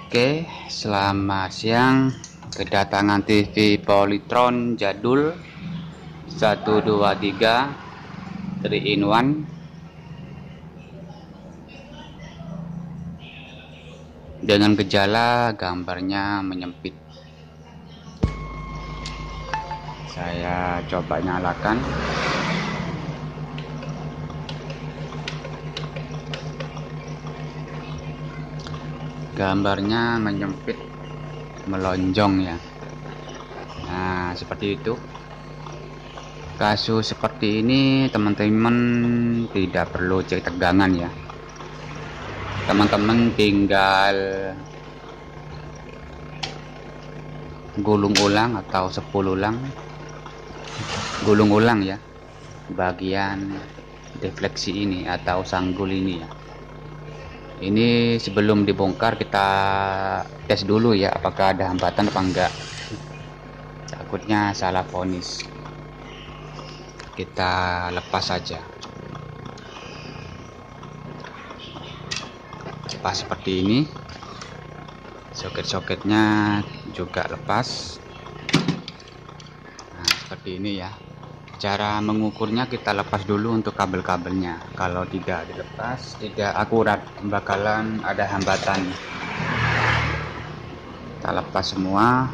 Oke, selamat siang. Kedatangan TV Polytron jadul 123 3 in 1 dengan gejala gambarnya menyempit. Saya coba nyalakan. Gambarnya menyempit, melonjong ya. Nah, seperti itu. Kasus seperti ini teman-teman tidak perlu cek tegangan ya. Teman-teman tinggal gulung ulang atau 10 ulang. Gulung ulang ya bagian defleksi ini atau sanggul ini ya. Ini sebelum dibongkar kita tes dulu ya, apakah ada hambatan apa enggak. Takutnya salah vonis. Kita lepas saja. Lepas seperti ini. Soket-soketnya juga lepas. Nah, seperti ini ya. Cara mengukurnya kita lepas dulu untuk kabel-kabelnya. Kalau tidak dilepas, tidak akurat, bakalan ada hambatan. Kita lepas semua.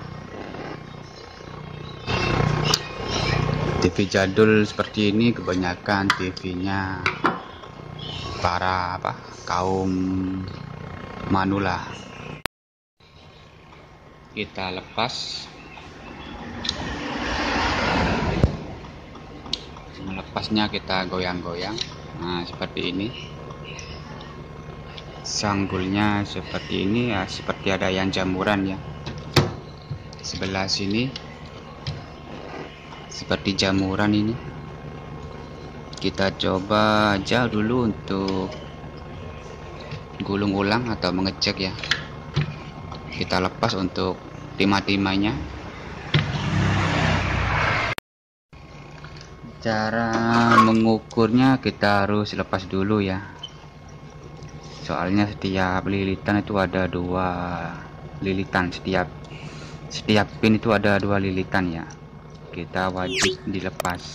TV jadul seperti ini kebanyakan TV-nya para kaum manula. Kita lepas. Melepasnya kita goyang-goyang. Nah, seperti ini. Sanggulnya seperti ini ya, seperti ada yang jamuran ya. Sebelah sini seperti jamuran ini. Kita coba aja dulu untuk gulung ulang atau mengecek ya. Kita lepas untuk timah-timahnya. Cara mengukurnya kita harus lepas dulu ya. Soalnya setiap lilitan itu ada 2 lilitan, setiap pin itu ada 2 lilitan ya. Kita wajib dilepas.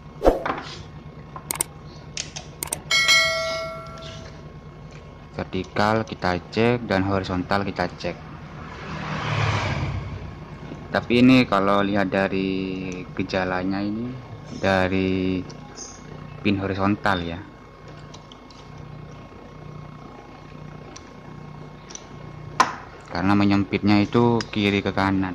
Vertikal kita cek dan horizontal kita cek. Tapi ini kalau lihat dari gejalanya ini dari pin horizontal ya. Karena menyempitnya itu kiri ke kanan.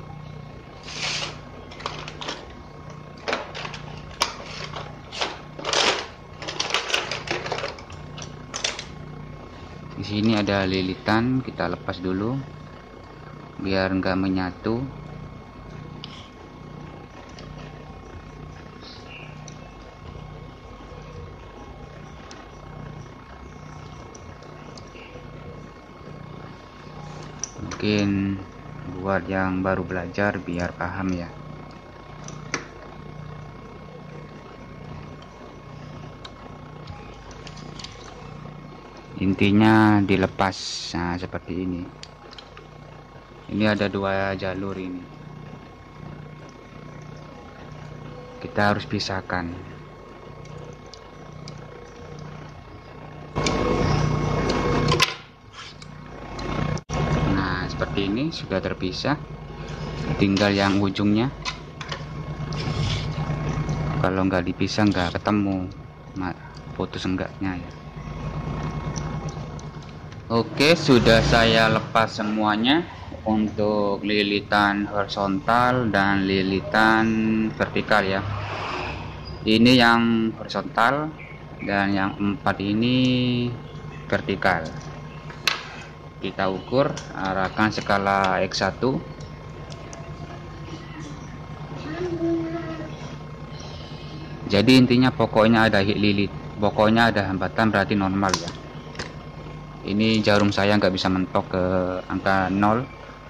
Di sini ada lilitan, kita lepas dulu biar enggak menyatu. Mungkin buat yang baru belajar biar paham ya. Intinya dilepas. Nah, seperti ini. Ini ada 2 jalur ini. Kita harus pisahkan. Nah, seperti ini sudah terpisah. Tinggal yang ujungnya. Kalau nggak dipisah nggak ketemu putus enggaknya ya. Oke, sudah saya lepas semuanya untuk lilitan horizontal dan lilitan vertikal ya. Ini yang horizontal dan yang 4 ini vertikal. Kita ukur, arahkan skala X1. Jadi intinya pokoknya ada lilit, pokoknya ada hambatan berarti normal ya. Ini jarum saya nggak bisa mentok ke angka 0.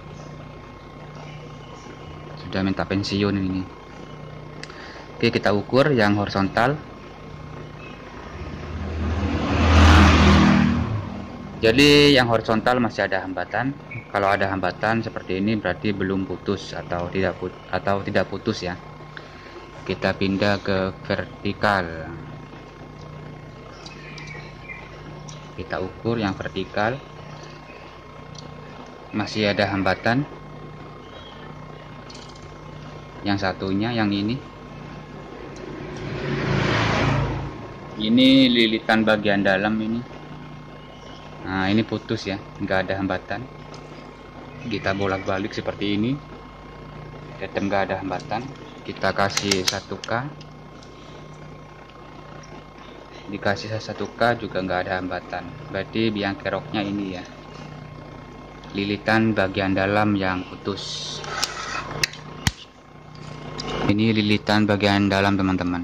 Sudah minta pensiun ini. Oke, kita ukur yang horizontal. Jadi yang horizontal masih ada hambatan. Kalau ada hambatan seperti ini berarti belum putus atau tidak putus ya. Kita pindah ke vertikal. Kita ukur yang vertikal. Masih ada hambatan. Yang satunya yang ini. Ini lilitan bagian dalam ini. Nah, ini putus ya, nggak ada hambatan. Kita bolak-balik seperti ini, tetap nggak ada hambatan. Kita kasih 1K, dikasih 1K juga nggak ada hambatan. Berarti biang keroknya ini ya, lilitan bagian dalam yang putus. Ini lilitan bagian dalam teman-teman.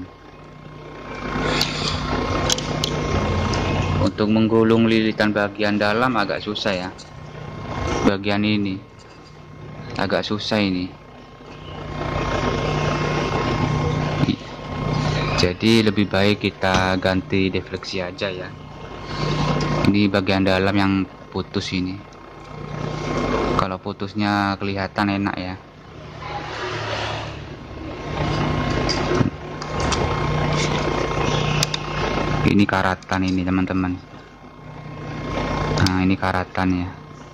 Untuk menggulung lilitan bagian dalam agak susah ya. Bagian ini agak susah ini. Jadi lebih baik kita ganti defleksi aja ya. Ini bagian dalam yang putus ini. Kalau putusnya kelihatan enak ya. Ini karatan ini teman-teman. Nah, ini karatan ya.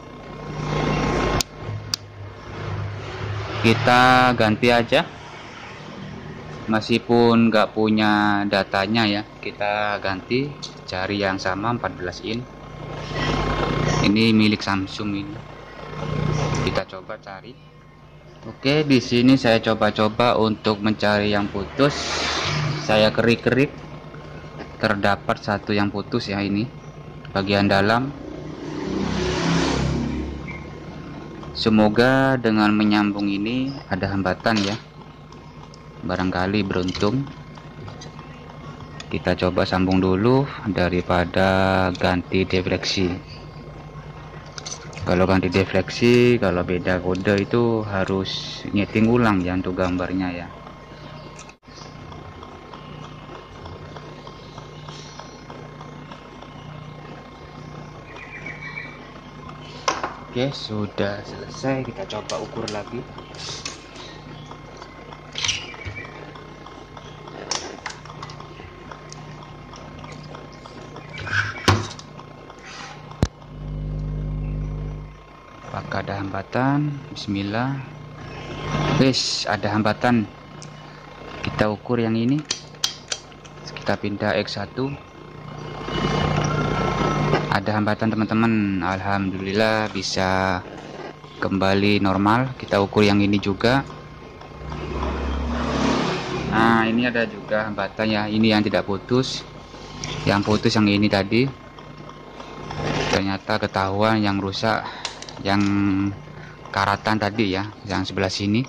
Kita ganti aja. Meskipun nggak punya datanya ya, kita ganti, cari yang sama 14 in. Ini milik Samsung ini. Kita coba cari. Oke, di sini saya coba-coba untuk mencari yang putus. Saya kerik-kerik. Terdapat satu yang putus ya, ini bagian dalam. Semoga dengan menyambung ini ada hambatan ya, barangkali beruntung. Kita coba sambung dulu daripada ganti defleksi. Kalau ganti defleksi, kalau beda kode itu harus nyeting ulang ya untuk gambarnya ya. Oke, sudah selesai. Kita coba ukur lagi. Apakah ada hambatan? Bismillah. Wes, ada hambatan. Kita ukur yang ini. Kita pindah X1. Ada hambatan teman-teman. Alhamdulillah bisa kembali normal. Kita ukur yang ini juga. Nah, ini ada juga hambatan ya. Ini yang tidak putus. Yang putus yang ini tadi. Ternyata ketahuan yang rusak yang karatan tadi ya, yang sebelah sini.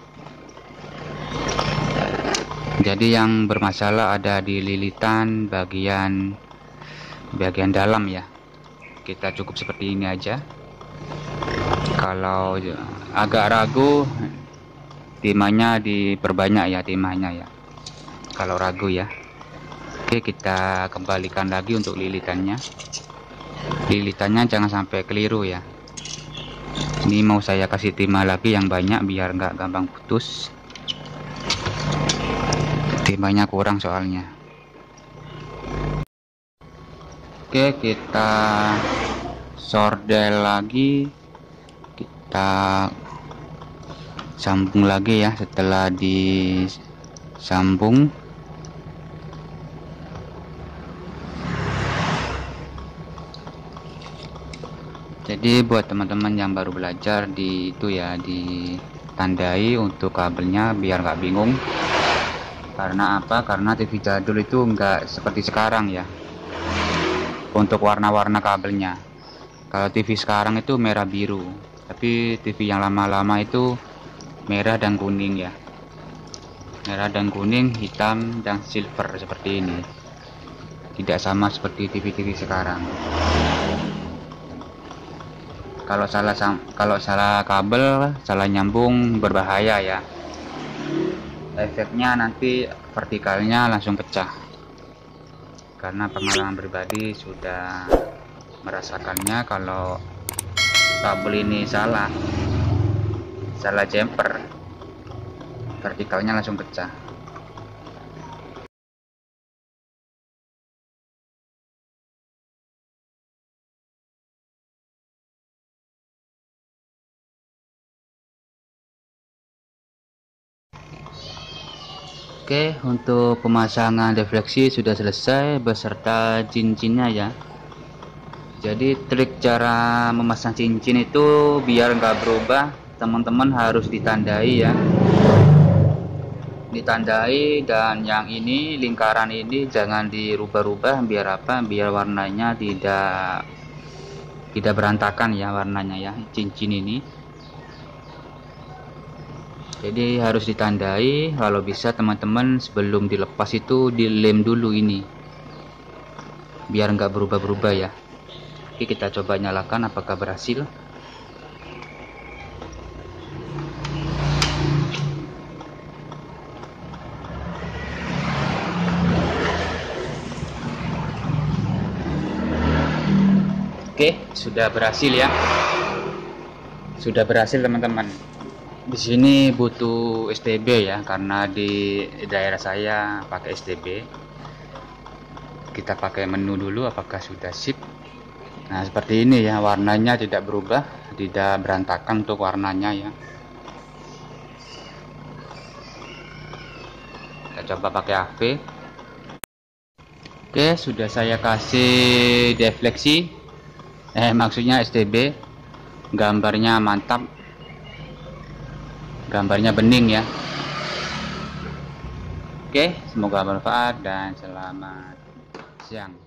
Jadi yang bermasalah ada di lilitan bagian dalam ya. Kita cukup seperti ini aja. Kalau agak ragu, timahnya diperbanyak ya, timahnya ya. Kalau ragu ya. Oke, kita kembalikan lagi untuk lilitannya. Lilitannya jangan sampai keliru ya. Ini mau saya kasih timah lagi yang banyak biar nggak gampang putus. Timahnya kurang soalnya. Oke, kita sordel lagi. Kita sambung lagi ya. Setelah disambung, jadi buat teman-teman yang baru belajar itu ya, ditandai untuk kabelnya biar nggak bingung. Karena apa? Karena TV jadul itu nggak seperti sekarang ya. Untuk warna-warna kabelnya, kalau TV sekarang itu merah biru, tapi TV yang lama-lama itu merah dan kuning ya. Merah dan kuning, hitam dan silver seperti ini. Tidak sama seperti TV-TV sekarang. Kalau salah kabel, salah nyambung berbahaya ya. Efeknya nanti vertikalnya langsung pecah. Karena pengalaman pribadi sudah merasakannya kalau kabel ini salah jumper, vertikalnya langsung pecah. Oke, untuk pemasangan defleksi sudah selesai beserta cincinnya ya. Jadi trik cara memasang cincin itu biar nggak berubah, teman-teman harus ditandai ya. Ditandai, dan yang ini lingkaran ini jangan dirubah-rubah, biar apa? Biar warnanya tidak berantakan ya warnanya ya, cincin ini. Jadi harus ditandai. Kalau bisa teman-teman sebelum dilepas itu dilem dulu ini, biar nggak berubah-berubah ya. Oke, kita coba nyalakan apakah berhasil. Oke, sudah berhasil ya. Sudah berhasil teman-teman. Di sini butuh STB ya, karena di daerah saya pakai STB. Kita pakai menu dulu apakah sudah sip. Nah, seperti ini ya, warnanya tidak berubah, tidak berantakan untuk warnanya ya. Kita coba pakai AV. Oke, sudah saya kasih defleksi, maksudnya STB. Gambarnya mantap, gambarnya bening ya. Oke, semoga bermanfaat dan selamat siang.